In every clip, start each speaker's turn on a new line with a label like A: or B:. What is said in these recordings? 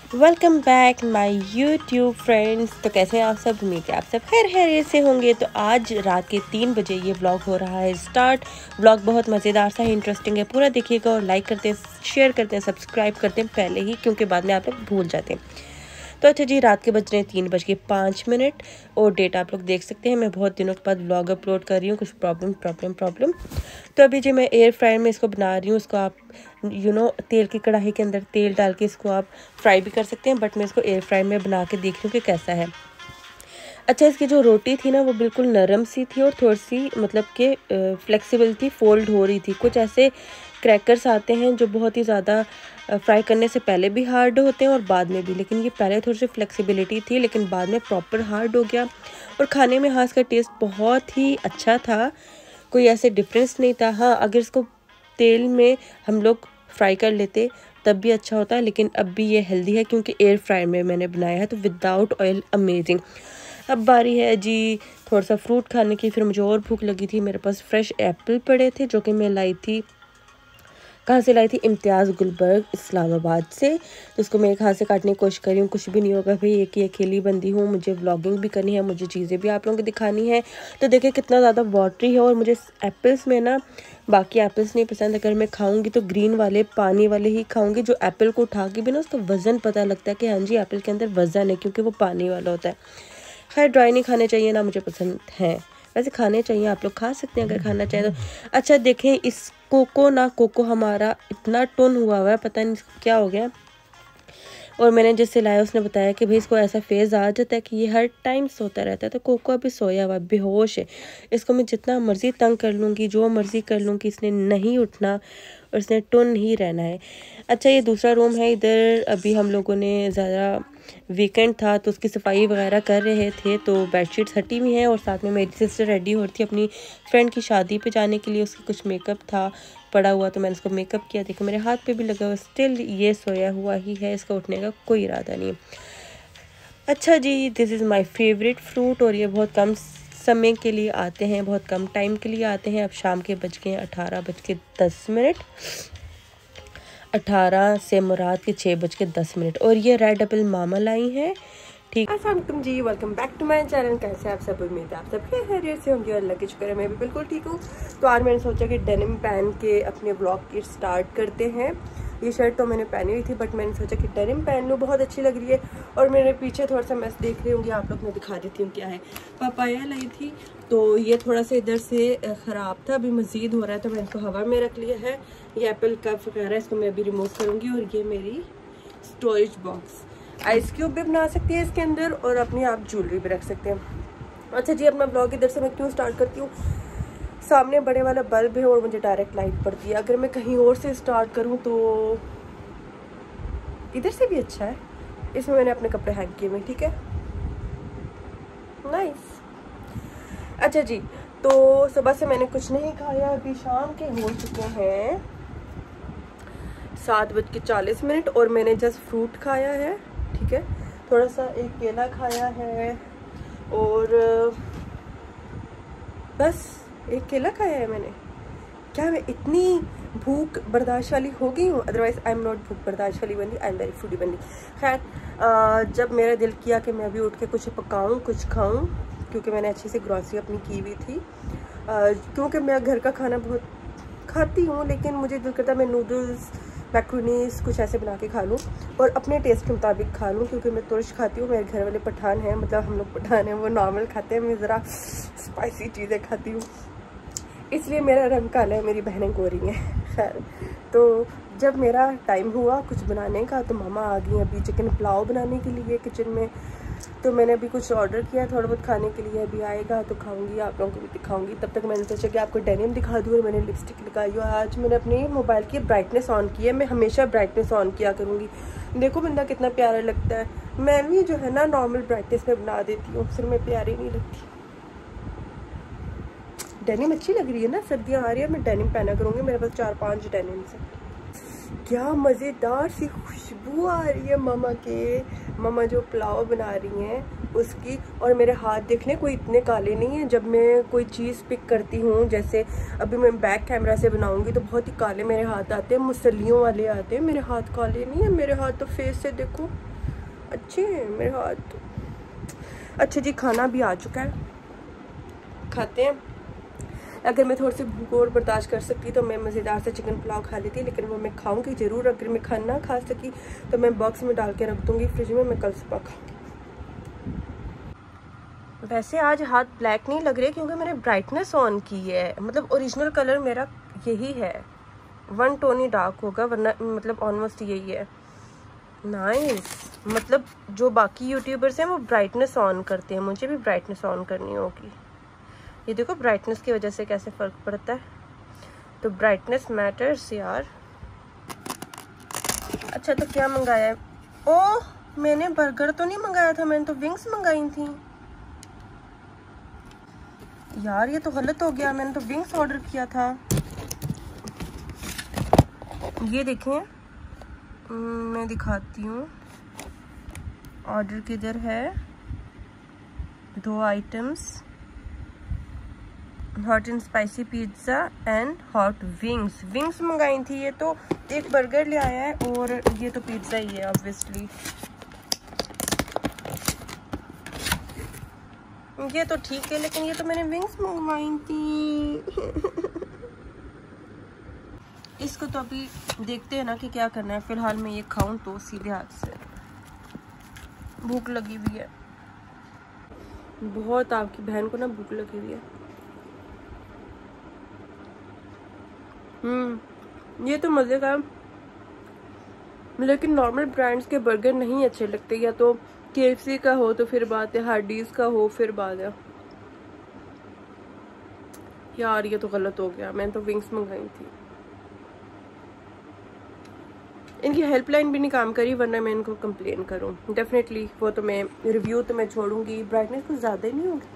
A: Welcome back my YouTube friends. तो कैसे हैं आप सब? उम्मीद है आप सब खैरियत से होंगे। तो आज रात के 3 बजे ये व्लॉग हो रहा है स्टार्ट। व्लॉग बहुत मज़ेदार सा है, इंटरेस्टिंग है, पूरा देखिएगा और लाइक करते हैं, शेयर करते हैं, सब्सक्राइब करते हैं पहले ही, क्योंकि बाद में आप लोग भूल जाते हैं। तो अच्छा जी, रात के बज रहे हैं 3:05 और डेट आप लोग देख सकते हैं। मैं बहुत दिनों के बाद व्लॉग अपलोड कर रही हूँ, कुछ प्रॉब्लम। तो अभी जी मैं एयर फ्रायर में इसको बना रही हूँ। इसको आप तेल की कढ़ाई के अंदर तेल डाल के इसको आप फ्राई भी कर सकते हैं, बट मैं इसको एयर फ्रायर में बना के देख रही हूँ कि कैसा है। अच्छा, इसकी जो रोटी थी ना वो बिल्कुल नरम सी थी और थोड़ी सी मतलब कि फ्लेक्सिबल थी, फोल्ड हो रही थी। कुछ ऐसे क्रैकर्स आते हैं जो बहुत ही ज़्यादा फ्राई करने से पहले भी हार्ड होते हैं और बाद में भी, लेकिन ये पहले थोड़ी सी फ्लेक्सिबिलिटी थी लेकिन बाद में प्रॉपर हार्ड हो गया। और खाने में हाँ, इसका टेस्ट बहुत ही अच्छा था, कोई ऐसे डिफरेंस नहीं था। हाँ, अगर इसको तेल में हम लोग फ्राई कर लेते तब भी अच्छा होता है, लेकिन अब भी ये हेल्दी है क्योंकि एयर फ्रायर में मैंने बनाया है, तो विदाउट ऑयल अमेजिंग। अब बारी है जी थोड़ा सा फ्रूट खाने की। फिर मुझे और भूख लगी थी, मेरे पास फ्रेश एप्पल पड़े थे जो कि मैं लाई थी, कहाँ से लाई थी? इम्तियाज़ गुलबर्ग इस्लामाबाद से। तो उसको मैं एक हाथ से काटने की कोशिश कर रही हूँ, कुछ भी नहीं होगा भाई, एक ही अकेली बंदी हूँ, मुझे व्लॉगिंग भी करनी है, मुझे चीज़ें भी आप लोगों को दिखानी है। तो देखिए कितना ज़्यादा वाटरी है। और मुझे एप्पल्स में ना बाकी एप्पल्स नहीं पसंद। अगर मैं खाऊंगी तो ग्रीन वाले पानी वाले ही खाऊंगी, जो एप्पल को उठा के भी ना उसका वज़न पता लगता है कि हाँ जी एप्पल के अंदर वज़न है, क्योंकि वो पानी वाला होता है। खैर ड्राई नहीं खाने चाहिए ना, मुझे पसंद है, वैसे खाने चाहिए, आप लोग खा सकते हैं अगर खाना चाहें तो। अच्छा देखें, इस कोको हमारा इतना टोन हुआ है, पता नहीं क्या हो गया। और मैंने जिससे लाया उसने बताया कि भाई इसको ऐसा फेज़ आ जाता है कि ये हर टाइम सोता रहता है। तो कोको अभी सोया हुआ बेहोश है, इसको मैं जितना मर्ज़ी तंग कर लूँगी, जो मर्ज़ी कर लूँगी, इसने नहीं उठना और इसने टुन ही रहना है। अच्छा, ये दूसरा रूम है इधर। अभी हम लोगों ने ज़्यादा वीकेंड था तो उसकी सफाई वगैरह कर रहे थे, तो बेडशीट्स हटी हुई हैं और साथ में मेरी सिस्टर रेडी हो रही थी अपनी फ्रेंड की शादी पे जाने के लिए। उसकी कुछ मेकअप था पड़ा हुआ, तो मैंने उसको मेकअप किया। देखो मेरे हाथ पे भी लगा हुआ, स्टिल ये सोया हुआ ही है, इसका उठने का कोई इरादा नहीं। अच्छा जी, this is my favourite fruit और ये बहुत कम समय के लिए आते हैं, बहुत कम टाइम के लिए आते हैं। अब शाम के बज गए 18:10। 18 से मुराद के 6:10 और ये रेड एप्पल मामा लाई हैं। ठीक, अस्सलाम जी, welcome back to my channel. कैसे आप सब? उम्मीद है आप सब खैरियत से होंगे और अल्लाह की शुक्र है मैं भी बिल्कुल ठीक हूँ। तो आज मैंने सोचा कि डेनिम पहन के अपने ब्लॉग की स्टार्ट करते हैं। ये शर्ट तो मैंने पहनी हुई थी, बट मैंने सोचा कि डेनिम पहन लूँ, बहुत अच्छी लग रही है। और मेरे पीछे थोड़ा सा मैस देख रही होंगी आप लोग, मैं दिखा देती हूँ क्या है। पपाया लाई थी तो ये थोड़ा सा इधर से ख़राब था, अभी मज़ीद हो रहा है तो मैंने इसको हवा में रख लिया है। ये एप्पल कप वगैरह है, इसको मैं अभी रिमूव करूँगी। और ये मेरी स्टोरेज बॉक्स, आइस क्यूब भी बना सकती है इसके अंदर और अपनी आप ज्वेलरी भी रख सकते हैं। अच्छा जी, अपना ब्लॉग इधर से मैं क्यों स्टार्ट करती हूँ, सामने बड़े वाला बल्ब है और मुझे डायरेक्ट लाइट पड़ती है। अगर मैं कहीं और से स्टार्ट करूँ तो इधर से भी अच्छा है। इसमें मैंने अपने कपड़े हैंग किए हुए, ठीक है, नाइस। अच्छा जी, तो सुबह से मैंने कुछ नहीं खाया, अभी शाम के हो चुके हैं 7:40 और मैंने जस्ट फ्रूट खाया है, ठीक है, थोड़ा सा एक केला खाया है और बस एक केला खाया है मैंने। क्या मैं इतनी भूख बर्दाश्त वाली हो गई हूँ? अदरवाइज आई एम नॉट भूख बर्दाश्त वाली बंदी, आई एम वेरी फूडी बंदी। खैर जब मेरा दिल किया कि मैं अभी उठ के कुछ पकाऊँ, कुछ खाऊँ, क्योंकि मैंने अच्छी सी ग्रॉसरी अपनी की हुई थी, क्योंकि मैं घर का खाना बहुत खाती हूँ, लेकिन मुझे दिल करता है मैं नूडल्स, मैक्रोनीस कुछ ऐसे बना के खा लूँ और अपने टेस्ट के मुताबिक खा लूँ, क्योंकि मैं तुर्श खाती हूँ। मेरे घर वाले पठान हैं, मतलब हम लोग पठान हैं, वो नॉर्मल खाते हैं, मैं ज़रा स्पाइसी चीज़ें खाती हूँ, इसलिए मेरा रंग काला है, मेरी बहनें गोरी हैं। खैर, तो जब मेरा टाइम हुआ कुछ बनाने का तो मामा आ गई अभी चिकन पुलाव बनाने के लिए किचन में। तो मैंने अभी कुछ ऑर्डर किया थोड़ा बहुत खाने के लिए, अभी आएगा तो खाऊंगी, आप लोगों को भी दिखाऊंगी। तब तक मैंने सोचा कि आपको डेनिम दिखा दूँ और मैंने लिपस्टिक लगाई हुआ। आज मैंने अपने मोबाइल की ब्राइटनेस ऑन की है, मैं हमेशा ब्राइटनेस ऑन किया करूँगी। देखो बंदा कितना प्यारा लगता है। मैं भी जो है ना नॉर्मल ब्राइटनेस में बना देती हूँ, फिर मैं प्यारी नहीं लगती। डेनिम अच्छी लग रही है ना, सर्दियाँ आ रही है, मैं डेनिम पहना करूँगी। मेरे पास 4-5 डेनिम्स हैं। क्या मज़ेदार सी खुशबू आ रही है मामा जो पुलाव बना रही हैं उसकी। और मेरे हाथ देख लें, कोई इतने काले नहीं हैं। जब मैं कोई चीज़ पिक करती हूँ, जैसे अभी मैं बैक कैमरा से बनाऊँगी तो बहुत ही काले मेरे हाथ आते हैं, मुसलियों वाले आते हैं। मेरे हाथ काले नहीं है, मेरे हाथ तो फेस से देखो अच्छे हैं मेरे हाथ। अच्छा जी, खाना भी आ चुका है, खाते हैं। अगर मैं थोड़ी सी भूख और बर्दाश्त कर सकती तो मैं मज़ेदार से चिकन पुलाव खा लेती, लेकिन वो मैं खाऊंगी ज़रूर। अगर मैं खाना ना खा सकी तो मैं बॉक्स में डाल के रख दूंगी फ्रिज में, मैं कल सुबह खाऊँ। वैसे आज हाथ ब्लैक नहीं लग रहे क्योंकि मैंने ब्राइटनेस ऑन की है, मतलब ओरिजिनल कलर मेरा यही है, 1 टोन ही डार्क होगा, वरना मतलब ऑलमोस्ट यही है। नाइस। मतलब जो बाकी यूट्यूबर्स हैं वो ब्राइटनेस ऑन करते हैं, मुझे भी ब्राइटनेस ऑन करनी होगी। ये देखो ब्राइटनेस की वजह से कैसे फ़र्क पड़ता है, तो ब्राइटनेस मैटर्स यार। अच्छा तो क्या मंगाया है? ओह, मैंने बर्गर तो नहीं मंगाया था, मैंने तो विंग्स मंगाई थी यार, ये तो गलत हो गया, मैंने तो विंग्स ऑर्डर किया था। ये देखें, मैं दिखाती हूँ, ऑर्डर किधर है, 2 items, hot and spicy pizza and hot wings. Wings मंगाई थी, ये तो एक बर्गर ले आया है और ये तो पिज्ज़ा ही है ऑब्वियसली। ये तो ठीक है, लेकिन ये तो मैंने विंग्स मंगवाई थी। इसको तो अभी देखते हैं ना कि क्या करना है। फिलहाल मैं ये खाऊं तो सीधे हाथ से, भूख लगी हुई है बहुत, आपकी बहन को ना भूख लगी हुई है। ये तो मज़े का, लेकिन नॉर्मल ब्रांड्स के बर्गर नहीं अच्छे लगते, या तो KFC का हो तो फिर बात है, हार्डीज का हो फिर बात है। यार ये तो गलत हो गया, मैंने तो विंग्स मंगाई थी। इनकी हेल्पलाइन भी नहीं काम करी, वरना मैं इनको कंप्लेन करूं डेफिनेटली। वो तो मैं रिव्यू तो मैं छोड़ूंगी, ब्राइटनेस कुछ ज़्यादा ही नहीं होगी।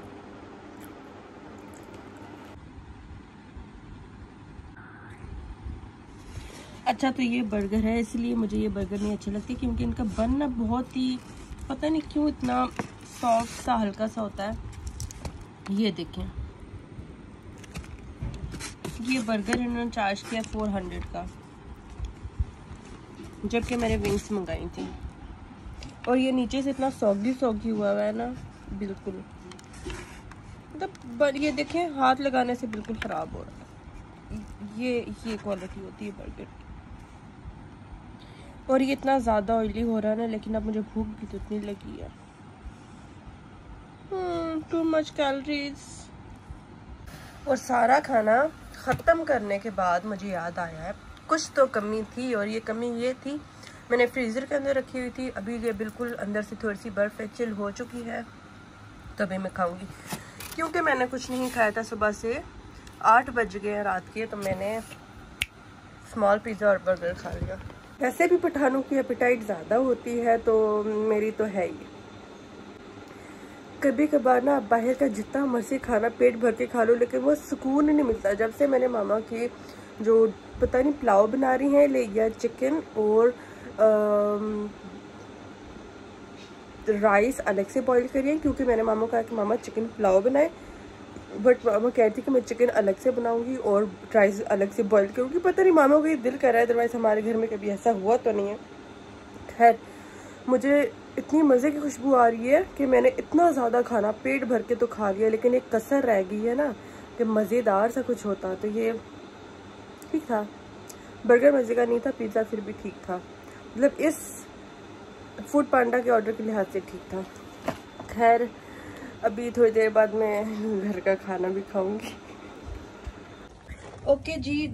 A: अच्छा तो ये बर्गर है, इसलिए मुझे ये बर्गर नहीं अच्छे लगते, क्योंकि इनका बन ना बहुत ही, पता नहीं क्यों इतना सॉफ्ट सा हल्का सा होता है। ये देखें, ये बर्गर इन्होंने चार्ज किया 400 का, जबकि मैंने विंग्स मंगाई थी। और ये नीचे से इतना सॉगी हुआ है ना, बिल्कुल मतलब ये देखें, हाथ लगाने से बिल्कुल ख़राब हो रहा है। ये क्वालिटी होती है बर्गर। और ये इतना ज़्यादा ऑयली हो रहा है ना, लेकिन अब मुझे भूख भी तो इतनी लगी है। Too much calories. और सारा खाना ख़त्म करने के बाद मुझे याद आया है कुछ तो कमी थी, और ये कमी ये थी, मैंने फ्रीज़र के अंदर रखी हुई थी, अभी ये बिल्कुल अंदर से थोड़ी सी बर्फ़ चिल हो चुकी है, तभी मैं खाऊंगी। क्योंकि मैंने कुछ नहीं खाया था सुबह से, 8 बज गए रात के, तो मैंने स्मॉल पिज़्ज़ा और बर्गर खा लिया। वैसे भी पठानों की एपेटाइट ज़्यादा होती है, तो मेरी तो है ही। कभी कभार ना बाहर का जितना मर्जी खाना पेट भर के खा लो, लेकिन वो सुकून नहीं मिलता। जब से मैंने मामा की जो पता नहीं पुलाव बना रही हैं, ले गया चिकन और राइस अलग से बॉईल करिए, क्योंकि मैंने मामा को कहा कि मामा चिकन पुलाव बनाए, बट मामा कहती कि मैं चिकन अलग से बनाऊंगी और राइस अलग से बॉईल करूँगी। पता नहीं मामा को ये दिल कर रहा है, अदरवाइज़ हमारे घर में कभी ऐसा हुआ तो नहीं है। खैर, मुझे इतनी मज़े की खुशबू आ रही है कि मैंने इतना ज़्यादा खाना पेट भर के तो खा लिया, लेकिन एक कसर रह गई है ना, कि मज़ेदार सा कुछ होता तो ये ठीक था। बर्गर मज़े का नहीं था, पिज़्ज़ा फिर भी ठीक था, मतलब इस फूड पांडा के ऑर्डर के लिहाज से ठीक था। खैर, अभी थोड़ी देर बाद मैं घर का खाना भी खाऊंगी। ओके जी,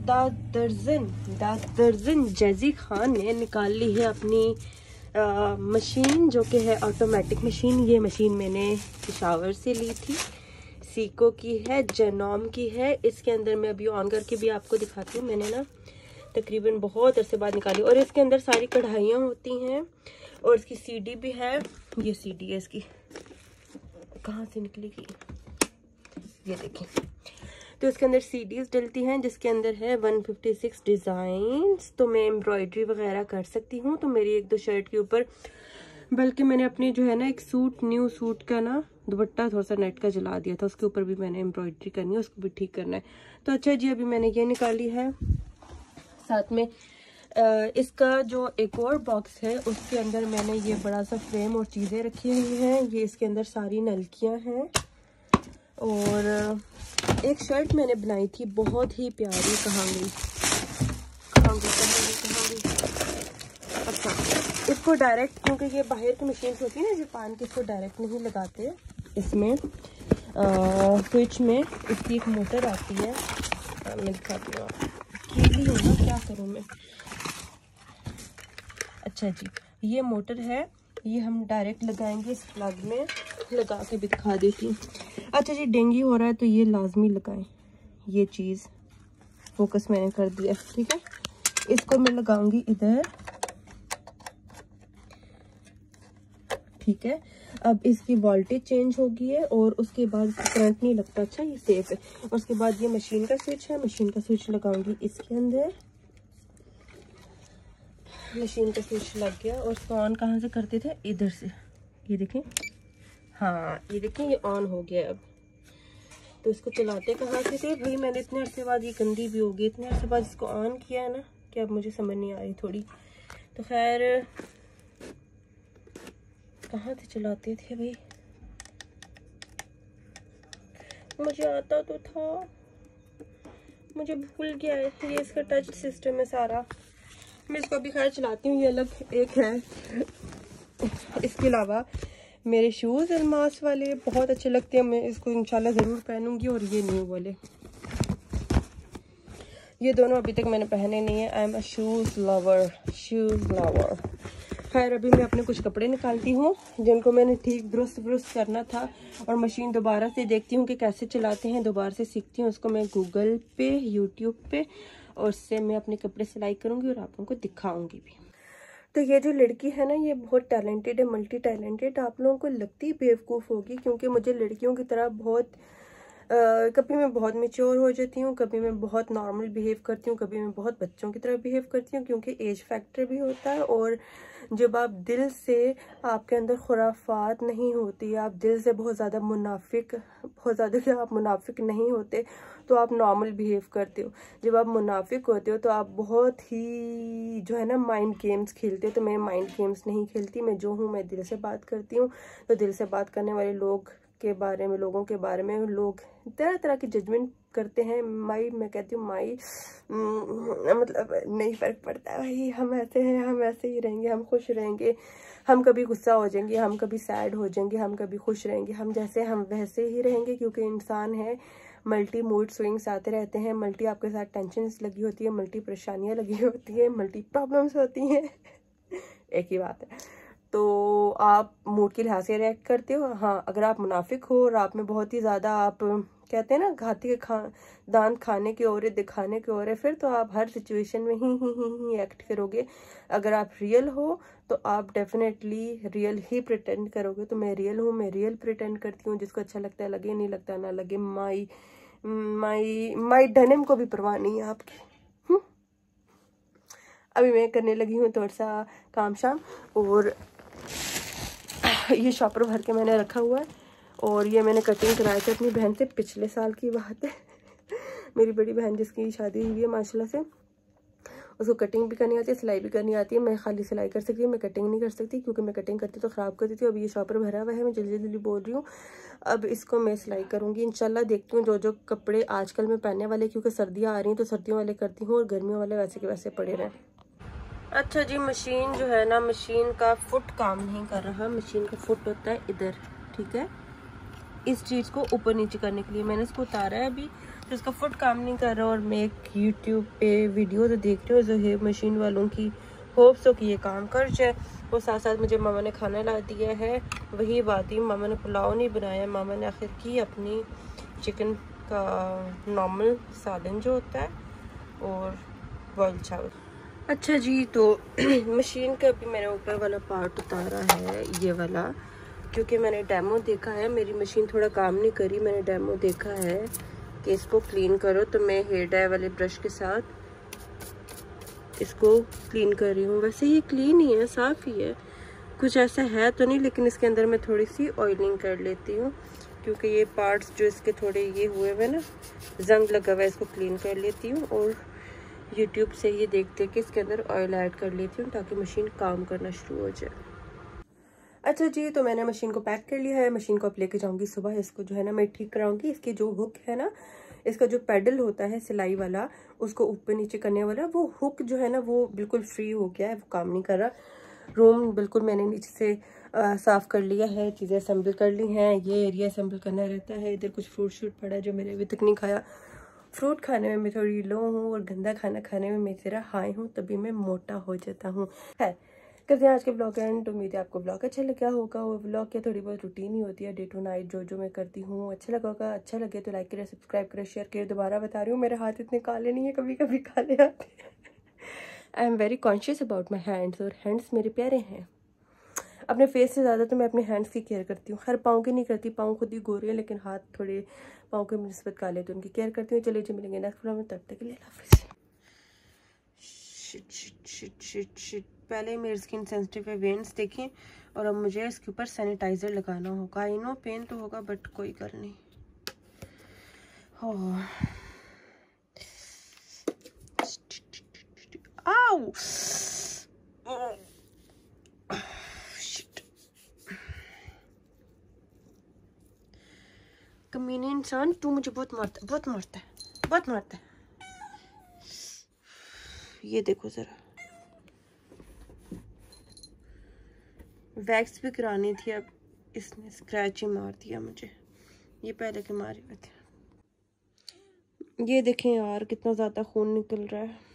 A: दर्जन जैजी खान ने निकाल ली है अपनी मशीन, जो कि है ऑटोमेटिक मशीन। ये मशीन मैंने पेशावर से ली थी, सीको की है, जेनॉम की है। इसके अंदर मैं अभी ऑन करके भी आपको दिखाती हूँ, मैंने ना तकरीबन बहुत अरसे बाद निकाली। और इसके अंदर सारी कढ़ाइयाँ होती हैं, और इसकी सीडी भी है। ये सीडी है इसकी, कहाँ से निकलेगी, ये देखें। तो इसके अंदर सीडीज डलती हैं, जिसके अंदर है 156 डिज़ाइंस। तो मैं एम्ब्रॉयडरी वगैरह कर सकती हूँ। तो मेरी 1-2 शर्ट के ऊपर, बल्कि मैंने अपनी जो है ना एक सूट, न्यू सूट का ना दुपट्टा थोड़ा सा नेट का जला दिया था, उसके ऊपर भी मैंने एम्ब्रॉयडरी करनी है, उसको भी ठीक करना है। तो अच्छा जी, अभी मैंने ये निकाली है, साथ में इसका जो एक और बॉक्स है उसके अंदर मैंने ये बड़ा सा फ्रेम और चीज़ें रखी हुई हैं। ये इसके अंदर सारी नलकियां हैं और एक शर्ट मैंने बनाई थी बहुत ही प्यारी। कहाँ गई? अच्छा, इसको डायरेक्ट, क्योंकि ये बाहर की मशीन होती है ना जापान की, इसको डायरेक्ट नहीं लगाते। इसमें स्विच में इसकी एक मोटर आती है, मैं दिखाती हूँ। कीली होगा, क्या करूँ मैं। अच्छा जी, ये मोटर है, ये हम डायरेक्ट लगाएंगे इस प्लग में। लगा के भी दिखा देती हूँ। अच्छा जी, डेंगू हो रहा है तो ये लाजमी लगाएं। ये चीज़ फोकस मैंने कर दिया, ठीक है। इसको मैं लगाऊंगी इधर, ठीक है। अब इसकी वोल्टेज चेंज होगी है और उसके बाद करंट नहीं लगता। अच्छा, ये सेफ है। और उसके बाद ये मशीन का स्विच है, मशीन का स्विच लगाऊंगी इसके अंदर। मशीन का स्विच लग गया और इसको ऑन कहाँ से करते थे? इधर से। ये देखें, हाँ ये देखें, ये ऑन हो गया। अब तो इसको चलाते कहाँ से थे भाई? मैंने इतने अरसे बाद, ये गंदी भी होगी, इतने अरसे बाद इसको ऑन किया है ना कि अब मुझे समझ नहीं आ रही थोड़ी। तो खैर कहाँ से चलाते थे भाई? मुझे आता तो था, मुझे भूल गया है। ये इसका टच सिस्टम है सारा। मैं इसको अभी खैर चलाती हूँ, ये अलग एक है। इसके अलावा मेरे शूज़ अलमास वाले बहुत अच्छे लगते हैं, मैं इसको इंशाल्लाह ज़रूर पहनूंगी। और ये न्यू वाले, ये दोनों अभी तक मैंने पहने नहीं है। I am a shoes lover. खैर अभी मैं अपने कुछ कपड़े निकालती हूँ जिनको मैंने ठीक दुरुस्त करना था, और मशीन दोबारा से देखती हूँ कि कैसे चलाते हैं, दोबारा से सीखती हूँ उसको मैं गूगल पे, यूट्यूब पे, और उससे मैं अपने कपड़े सिलाई करूँगी और आप लोगों को दिखाऊँगी भी। तो ये जो लड़की है ना, ये बहुत टैलेंटेड है, मल्टी टैलेंटेड। आप लोगों को लगती बेवकूफ़ होगी, क्योंकि मुझे लड़कियों की तरह बहुत कभी मैं बहुत मैच्योर हो जाती हूँ, कभी मैं बहुत नॉर्मल बिहेव करती हूँ, कभी मैं बहुत बच्चों की तरह बिहेव करती हूँ, क्योंकि एज फैक्टर भी होता है। और जब आप दिल से, आपके अंदर खुराफात नहीं होती, आप दिल से बहुत ज़्यादा क्या आप मुनाफिक नहीं होते, तो आप नॉर्मल बिहेव करते हो। जब आप मुनाफिक होते हो तो आप बहुत ही जो है ना माइंड गेम्स खेलते हो। तो मैं माइंड गेम्स नहीं खेलती, मैं जो हूँ मैं दिल से बात करती हूँ। तो दिल से बात करने वाले लोगों के बारे में लोग तरह तरह की जजमेंट करते हैं। मैं कहती हूँ मतलब नहीं फ़र्क पड़ता है भाई, हम ऐसे हैं, हम ऐसे ही रहेंगे, हम खुश रहेंगे। हम कभी गुस्सा हो जाएंगे, हम कभी सैड हो जाएंगे, हम कभी खुश रहेंगे, हम जैसे हम वैसे ही रहेंगे, क्योंकि इंसान है। मल्टी मूड स्विंग्स आते रहते हैं, मल्टी आपके साथ टेंशन्स लगी होती है, मल्टी परेशानियाँ लगी होती है, मल्टी प्रॉब्लम्स होती हैं। एक ही बात है। तो आप मूड के लिहाज से रिएक्ट करते हो। हाँ, अगर आप मुनाफिक हो और आप में बहुत ही ज़्यादा, आप कहते हैं ना घाती के दांत खाने की ओर है, दिखाने की ओर है, फिर तो आप हर सिचुएशन में ही एक्ट करोगे। अगर आप रियल हो तो आप डेफिनेटली रियल ही प्रिटेंड करोगे। तो मैं रियल हूँ, मैं रियल प्रिटेंड करती हूँ। जिसको अच्छा लगता है लगे, नहीं लगता ना लगे, माई डनम को भी परवाह नहीं है आपकी। अभी मैं करने लगी हूँ थोड़ा सा काम शाम, और ये शॉपर भर के मैंने रखा हुआ है। और ये मैंने कटिंग कराया था अपनी बहन से, पिछले साल की बात है। मेरी बड़ी बहन जिसकी शादी हुई है माशाल्लाह से, उसको कटिंग भी करनी आती है, सिलाई भी करनी आती है। मैं खाली सिलाई कर सकती हूँ, मैं कटिंग नहीं कर सकती, क्योंकि मैं कटिंग करती तो ख़राब कर देती हूँ। अब ये शॉपर भरा हुआ है, मैं जल्दी जल्दी बोल रही हूँ। अब इसको मैं सिलाई करूँगी इंशाल्लाह। देखती हूँ जो कपड़े आजकल मैं पहनने वाले, क्योंकि सर्दियाँ आ रही हैं तो सर्दियों वाले करती हूँ, और गर्मियों वाले वैसे के वैसे पड़े रहें। अच्छा जी, मशीन जो है ना, मशीन का फुट काम नहीं कर रहा। मशीन का फुट होता है इधर, ठीक है। इस चीज़ को ऊपर नीचे करने के लिए मैंने इसको उतारा है अभी, तो इसका फुट काम नहीं कर रहा। और मैं एक यूट्यूब पे वीडियो तो देख रही हूँ जो है मशीन वालों की, होप्स हो कि ये काम कर जाए। और साथ साथ मुझे मामा ने खाना ला दिया है। वही बात ही, मामा ने पुलाव नहीं बनाया, मामा ने आखिर की अपनी चिकन का नॉर्मल सालन जो होता है, और बॉयल चावल। अच्छा जी, तो मशीन का अभी मैंने ऊपर वाला पार्ट उतारा है, ये वाला, क्योंकि मैंने डेमो देखा है। मेरी मशीन थोड़ा काम नहीं करी, मैंने डेमो देखा है कि इसको क्लीन करो। तो मैं हेयर ड्रायर वाले ब्रश के साथ इसको क्लीन कर रही हूँ। वैसे ये क्लीन ही है, साफ़ ही है, कुछ ऐसा है तो नहीं, लेकिन इसके अंदर मैं थोड़ी सी ऑयलिंग कर लेती हूँ, क्योंकि ये पार्ट्स जो इसके थोड़े ये हुए हुए ना, जंग लगा हुआ है, इसको क्लीन कर लेती हूँ। और यूट्यूब से ये देखते कि इसके अंदर ऑयल ऐड कर लेती हूँ ताकि मशीन काम करना शुरू हो जाए। अच्छा जी, तो मैंने मशीन को पैक कर लिया है। मशीन को अब लेके जाऊंगी सुबह। इसको जो है ना मैं ठीक कराऊंगी। इसकी जो हुक है ना, इसका जो पेडल होता है सिलाई वाला, उसको ऊपर नीचे करने वाला, वो हुक जो है ना वो बिल्कुल फ्री हो गया है, वो काम नहीं कर रहा। रूम बिल्कुल मैंने नीचे से साफ कर लिया है, चीज़ें असेंबल कर ली हैं। ये एरिया असेंबल करना रहता है। इधर कुछ फ्रूट शूट पड़ा है जो मैंने अभी तक नहीं खाया। फ्रूट खाने में मैं थोड़ी लो हूँ और गंदा खाना खाने में मैं ज़रा हाई हूँ, तभी मैं मोटा हो जाता हूँ। है करते हैं आज के ब्लॉग एंड। उम्मीद है आपको ब्लॉग अच्छा लगा होगा। वो ब्लॉग क्या थोड़ी बहुत रूटीन ही होती है, डे टू नाइट जो मैं करती हूँ। अच्छा लगा होगा। अच्छा लगे तो लाइक करें, सब्सक्राइब करें, शेयर करें। दोबारा बता रही हूँ मेरे हाथ इतने काले नहीं है, कभी कभी काले आते हैं। I am very conscious about my hands, और हैंड्स मेरे प्यारे हैं। अपने फेस से ज़्यादा तो मैं अपने हैंड्स की केयर करती हूँ। हर पाँव की नहीं करती, पाँव खुद ही गोरे हैं, लेकिन हाथ थोड़े पाँव के निस्बत काले, तो उनकी केयर करती हूँ। चलिए जी, मिलेंगे नेक्स्ट ब्लॉग में, तब तक के लिए शिट। पहले मेरी स्किन सेंसिटिव है, वेन्स देखें। और अब मुझे इसके ऊपर सैनिटाइजर लगाना होगा। आई नो पेन तो होगा, बट कोई कर नहीं। आओ कमीने इंसान, तू मुझे बहुत मारता है, बहुत मारता है, बहुत मारता है। ये देखो जरा, वैक्स भी करानी थी, अब इसने स्क्रैच ही मार दिया मुझे। ये पहले के मारे हुए थे। ये देखें यार, कितना ज़्यादा खून निकल रहा है।